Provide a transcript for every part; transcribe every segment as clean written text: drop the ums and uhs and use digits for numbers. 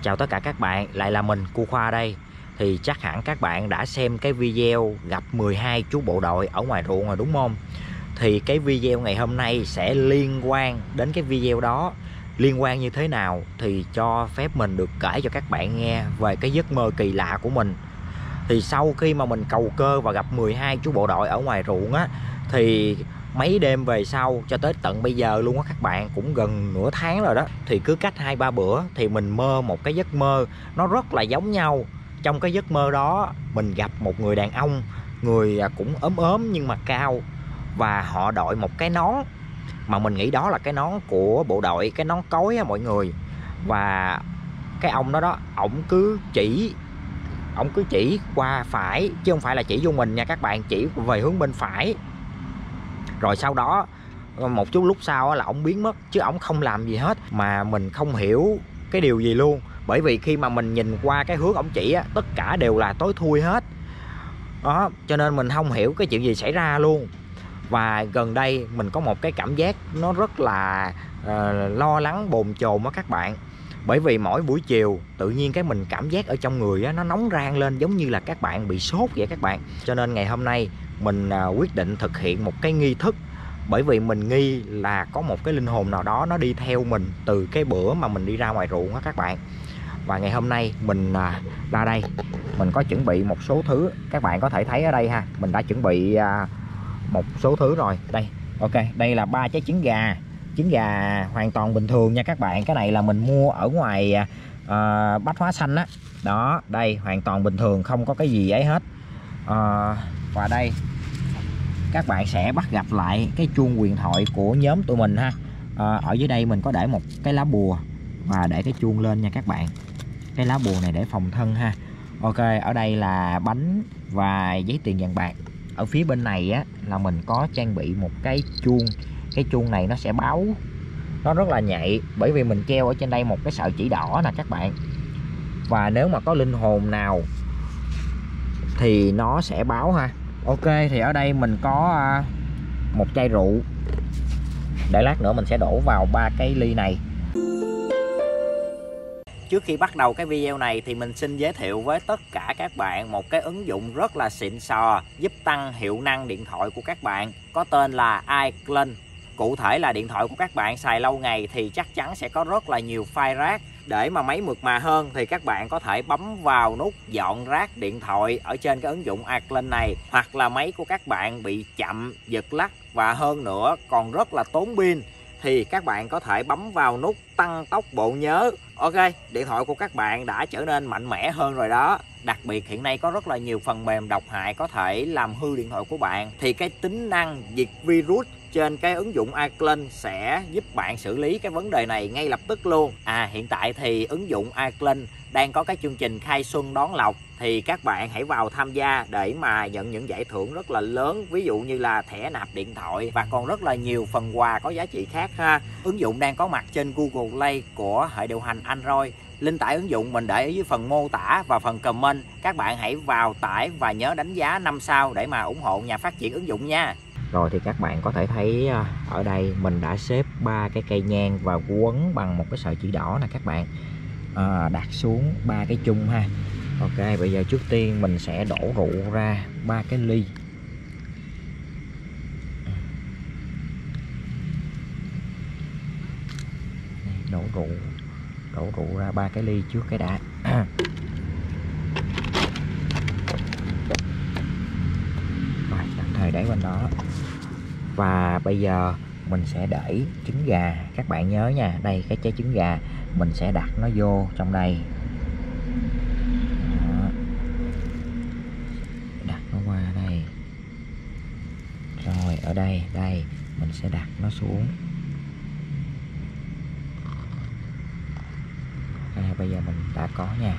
Chào tất cả các bạn, lại là mình Cu Khoa đây. Thì chắc hẳn các bạn đã xem cái video gặp 12 chú bộ đội ở ngoài ruộng rồi đúng không? Thì cái video ngày hôm nay sẽ liên quan đến cái video đó. Liên quan như thế nào thì cho phép mình được kể cho các bạn nghe về cái giấc mơ kỳ lạ của mình. Thì sau khi mà mình cầu cơ và gặp 12 chú bộ đội ở ngoài ruộng á, thì mấy đêm về sau cho tới tận bây giờ luôn á các bạn, cũng gần nửa tháng rồi đó, thì cứ cách 2-3 bữa thì mình mơ một cái giấc mơ nó rất là giống nhau. Trong cái giấc mơ đó mình gặp một người đàn ông, người cũng ốm ốm nhưng mà cao, và họ đội một cái nón mà mình nghĩ đó là cái nón của bộ đội, cái nón cối á mọi người. Và cái ông đó ổng cứ chỉ qua phải chứ không phải là chỉ vô mình nha các bạn, chỉ về hướng bên phải. Rồi sau đó một chút lúc sau là ổng biến mất, chứ ổng không làm gì hết, mà mình không hiểu cái điều gì luôn. Bởi vì khi mà mình nhìn qua cái hướng ổng chỉ á, tất cả đều là tối thui hết đó, cho nên mình không hiểu cái chuyện gì xảy ra luôn. Và gần đây mình có một cái cảm giác nó rất là lo lắng bồn chồn đó các bạn. Bởi vì mỗi buổi chiều tự nhiên cái mình cảm giác ở trong người á, nó nóng rang lên giống như là các bạn bị sốt vậy các bạn. Cho nên ngày hôm nay mình quyết định thực hiện một cái nghi thức. Bởi vì mình nghi là có một cái linh hồn nào đó nó đi theo mình từ cái bữa mà mình đi ra ngoài ruộng á các bạn. Và ngày hôm nay mình ra đây, mình có chuẩn bị một số thứ. Các bạn có thể thấy ở đây ha, mình đã chuẩn bị một số thứ rồi. Đây, ok, đây là 3 trái trứng gà hoàn toàn bình thường nha các bạn. Cái này là mình mua ở ngoài Bách Hóa Xanh á. Đó, đây hoàn toàn bình thường, không có cái gì ấy hết. Và đây các bạn sẽ bắt gặp lại cái chuông huyền thoại của nhóm tụi mình ha. Ở dưới đây mình có để một cái lá bùa và để cái chuông lên nha các bạn. Cái lá bùa này để phòng thân ha. Ok, ở đây là bánh và giấy tiền vàng bạc. Ở phía bên này á là mình có trang bị một cái chuông. Cái chuông này nó sẽ báo, nó rất là nhạy, bởi vì mình treo ở trên đây một cái sợi chỉ đỏ nè các bạn. Và nếu mà có linh hồn nào thì nó sẽ báo ha. Ok, thì ở đây mình có một chai rượu. Để lát nữa mình sẽ đổ vào 3 cái ly này. Trước khi bắt đầu cái video này thì mình xin giới thiệu với tất cả các bạn một cái ứng dụng rất là xịn sò giúp tăng hiệu năng điện thoại của các bạn, có tên là iCloud. Cụ thể là điện thoại của các bạn xài lâu ngày thì chắc chắn sẽ có rất là nhiều file rác. Để mà máy mượt mà hơn thì các bạn có thể bấm vào nút dọn rác điện thoại ở trên cái ứng dụng iCloud này. Hoặc là máy của các bạn bị chậm, giật lắc và hơn nữa còn rất là tốn pin, thì các bạn có thể bấm vào nút tăng tốc bộ nhớ. Ok, điện thoại của các bạn đã trở nên mạnh mẽ hơn rồi đó. Đặc biệt hiện nay có rất là nhiều phần mềm độc hại có thể làm hư điện thoại của bạn. Thì cái tính năng diệt virus trên cái ứng dụng iCloud sẽ giúp bạn xử lý cái vấn đề này ngay lập tức luôn. Hiện tại thì ứng dụng iCloud đang có cái chương trình khai xuân đón lộc, thì các bạn hãy vào tham gia để mà nhận những giải thưởng rất là lớn, ví dụ như là thẻ nạp điện thoại và còn rất là nhiều phần quà có giá trị khác ha. Ứng dụng đang có mặt trên Google Play của hệ điều hành Android. Link tải ứng dụng mình để ở dưới phần mô tả và phần comment. Các bạn hãy vào tải và nhớ đánh giá 5 sao để mà ủng hộ nhà phát triển ứng dụng nha. Rồi thì các bạn có thể thấy ở đây mình đã xếp 3 cái cây nhang và quấn bằng một cái sợi chỉ đỏ nè các bạn. Đặt xuống 3 cái chung ha. Ok, bây giờ trước tiên mình sẽ đổ rượu ra 3 cái ly. Đổ rượu ra 3 cái ly trước cái đã. Rồi, tạm thời để bên đó. Và bây giờ mình sẽ để trứng gà, các bạn nhớ nha, đây cái trái trứng gà mình sẽ đặt nó vô trong đây. Đó. Đặt nó qua đây. Rồi ở đây mình sẽ đặt nó xuống. Bây giờ mình đã có nha.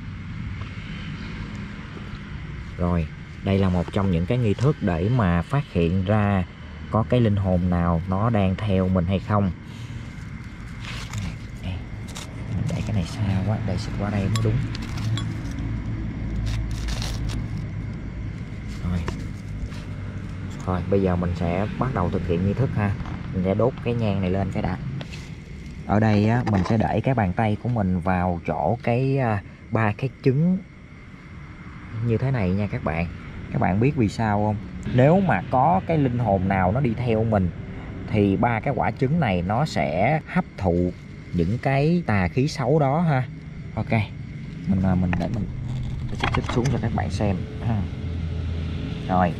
Rồi, đây là một trong những cái nghi thức để mà phát hiện ra có cái linh hồn nào nó đang theo mình hay không. Đây, mình để cái này xa quá, để xịt qua đây mới đúng. Rồi bây giờ mình sẽ bắt đầu thực hiện nghi thức ha. Mình sẽ đốt cái nhang này lên cái đã. Ở đây á, mình sẽ để cái bàn tay của mình vào chỗ cái 3 cái trứng như thế này nha các bạn. Các bạn biết vì sao không? Nếu mà có cái linh hồn nào nó đi theo mình thì 3 cái quả trứng này nó sẽ hấp thụ những cái tà khí xấu đó ha. Ok, mình để mình chích xuống cho các bạn xem ha. Rồi.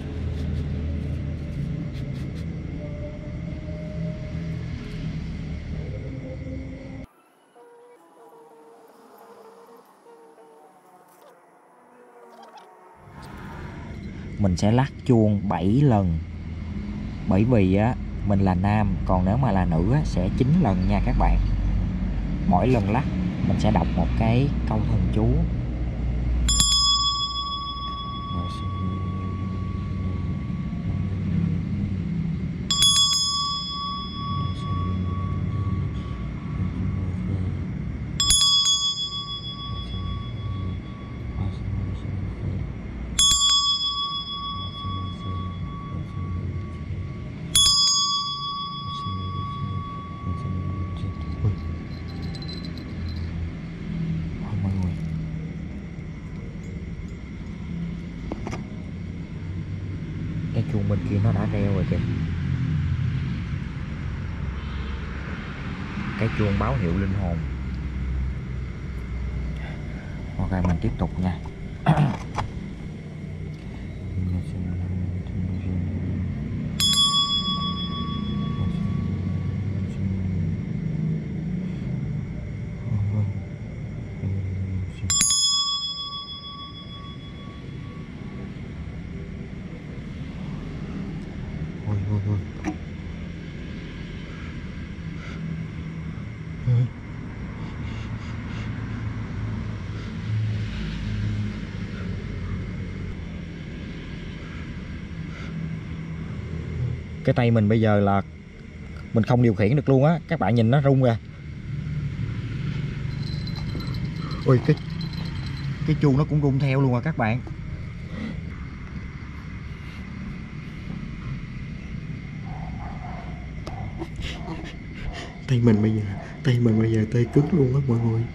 Mình sẽ lắc chuông 7 lần. Bởi vì á mình là nam, còn nếu mà là nữ á, sẽ 9 lần nha các bạn. Mỗi lần lắc mình sẽ đọc một cái câu thần chú. Cái chuông bên kia nó đã reo rồi kìa. Cái chuông báo hiệu linh hồn. Ok, mình tiếp tục nha. Cái tay mình bây giờ là mình không điều khiển được luôn á, các bạn nhìn nó rung kìa. Ôi, cái chuông nó cũng rung theo luôn à các bạn. Tay mình bây giờ tê cứng luôn á mọi người.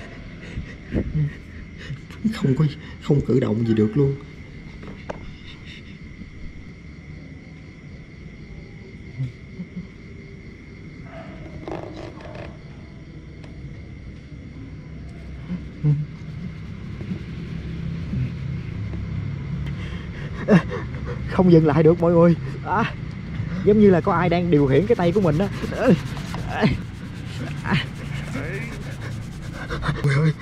Không cử động gì được luôn. Không dừng lại được mọi người. Giống như là có ai đang điều khiển cái tay của mình á. Ôi ơi.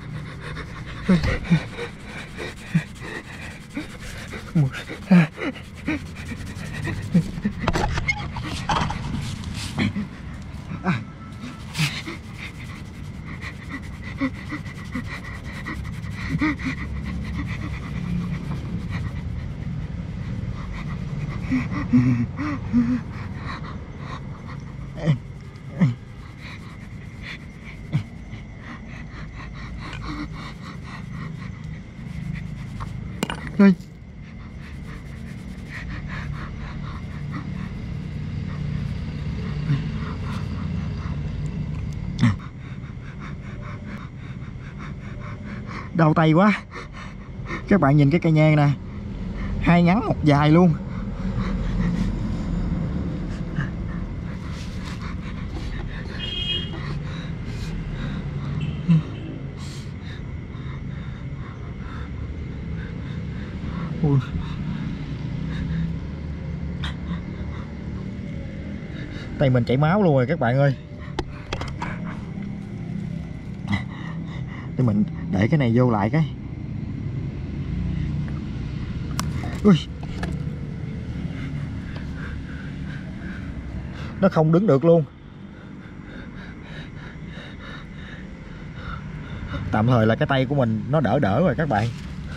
Ơi. Đau tay quá. Các bạn nhìn cái cây nhang nè, hai ngắn một dài luôn. Ui. Tay mình chảy máu luôn rồi các bạn ơi. Để mình để cái này vô lại cái. Ui. Nó không đứng được luôn. Tạm thời là cái tay của mình nó đỡ rồi các bạn.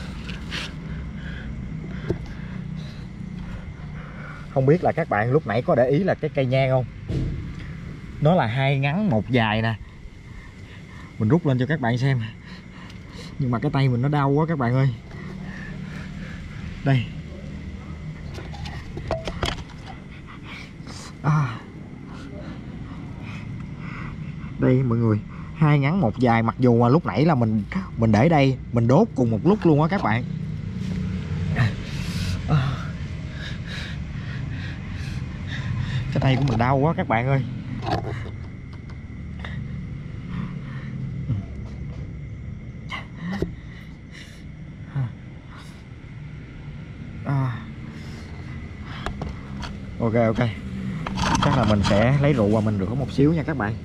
Không biết là các bạn lúc nãy có để ý là cái cây nhang không? Nó là hai ngắn một dài nè. Mình rút lên cho các bạn xem. Nhưng mà cái tay mình nó đau quá các bạn ơi. Đây. Đây mọi người, 2 ngắn 1 dài, mặc dù mà lúc nãy là mình để đây mình đốt cùng một lúc luôn á các bạn. Cái tay của mình đau quá các bạn ơi. Ok ok, chắc là mình sẽ lấy rượu và mình rửa một xíu nha các bạn.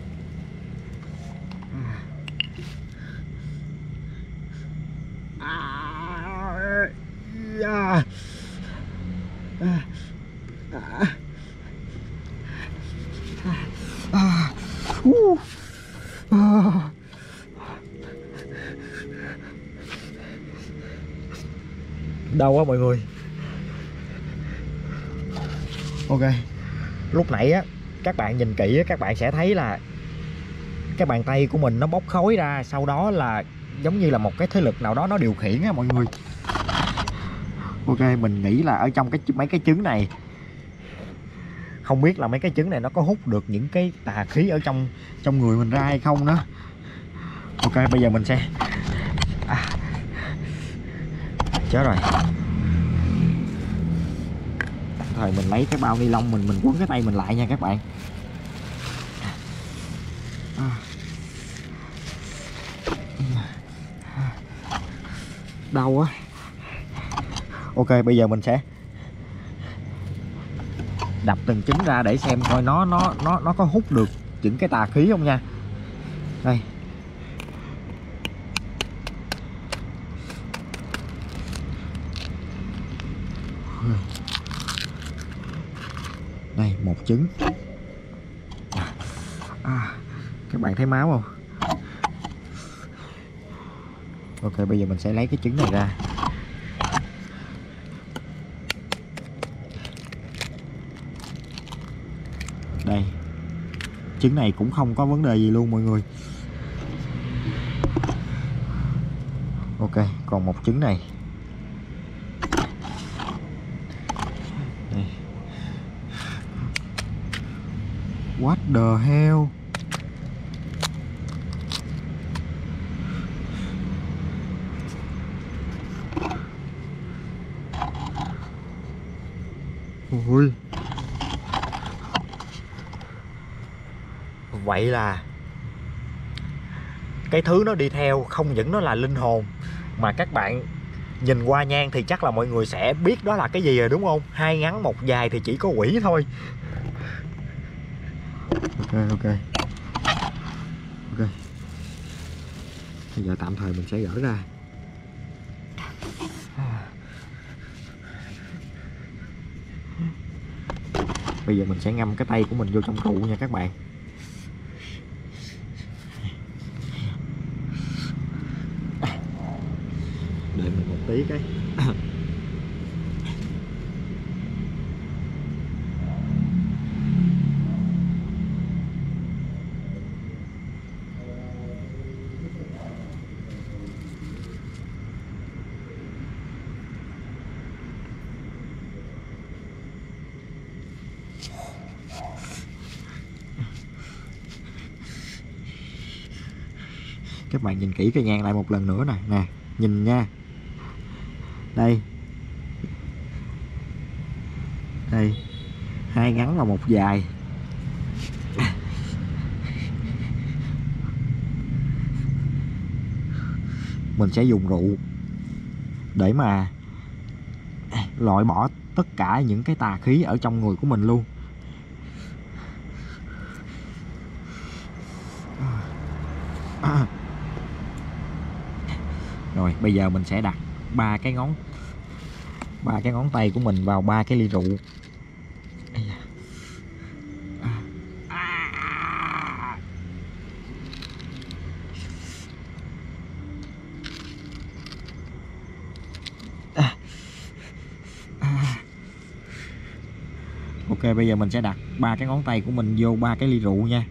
Đau quá mọi người. Ok, lúc nãy á các bạn nhìn kỹ á, các bạn sẽ thấy là cái bàn tay của mình nó bốc khói ra, sau đó là giống như là một cái thế lực nào đó nó điều khiển á mọi người. Ok, mình nghĩ là ở trong mấy cái trứng này, không biết là mấy cái trứng này nó có hút được những cái tà khí ở trong người mình ra hay không nữa. Ok, bây giờ mình sẽ chết rồi. Thời mình lấy cái bao ni lông mình quấn cái tay mình lại nha các bạn. Đau quá. Ok, bây giờ mình sẽ đập từng trứng ra để xem coi nó có hút được những cái tà khí không nha. Đây. Đây, một trứng. Các bạn thấy máu không? Ok, bây giờ mình sẽ lấy cái trứng này ra. Đây, trứng này cũng không có vấn đề gì luôn mọi người. Ok, còn một trứng này. Đây. What the hell? Ui. Vậy là cái thứ nó đi theo không những nó là linh hồn, mà các bạn nhìn qua nhang thì chắc là mọi người sẽ biết đó là cái gì rồi đúng không? 2 ngắn 1 dài thì chỉ có quỷ thôi. Ok. Bây giờ tạm thời mình sẽ gỡ ra. Bây giờ mình sẽ ngâm cái tay của mình vô trong rượu nha các bạn. Đợi mình một tí cái. Các bạn nhìn kỹ cái nhang lại một lần nữa nè, nhìn nha. Đây. 2 ngắn và 1 dài. Mình sẽ dùng rượu để mà loại bỏ tất cả những cái tà khí ở trong người của mình luôn. Rồi bây giờ mình sẽ đặt 3 cái ngón tay của mình vào 3 cái ly rượu. Ok, bây giờ mình sẽ đặt 3 cái ngón tay của mình vô 3 cái ly rượu nha.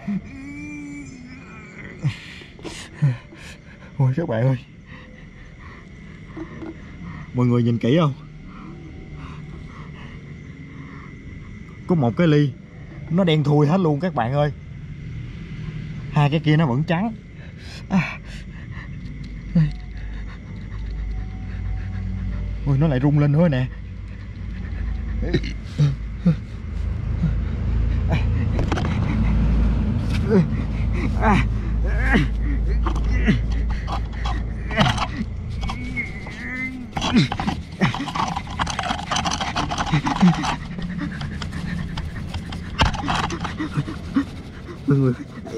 Ôi các bạn ơi, mọi người nhìn kỹ không? Có một cái ly nó đen thui hết luôn các bạn ơi. Hai cái kia nó vẫn trắng. Ôi nó lại rung lên nữa nè. Mọi người,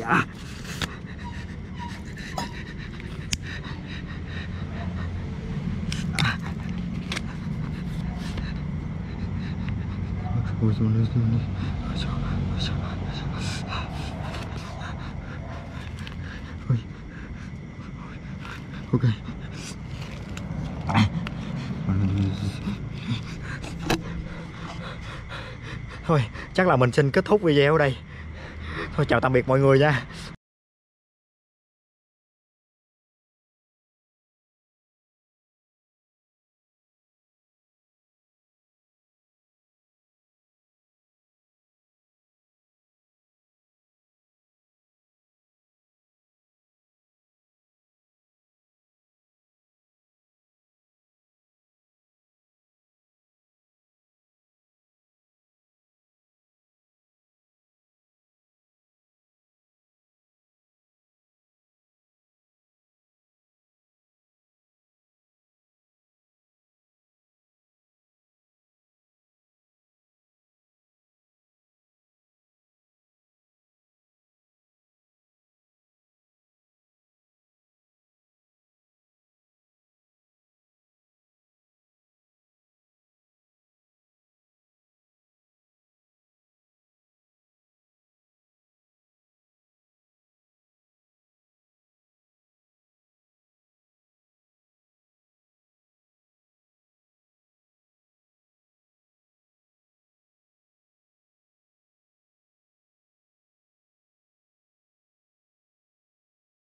ôi xuống đi, xuống đi. Ôi. Ok. Thôi chắc là mình xin kết thúc video ở đây. Thôi chào tạm biệt mọi người nha.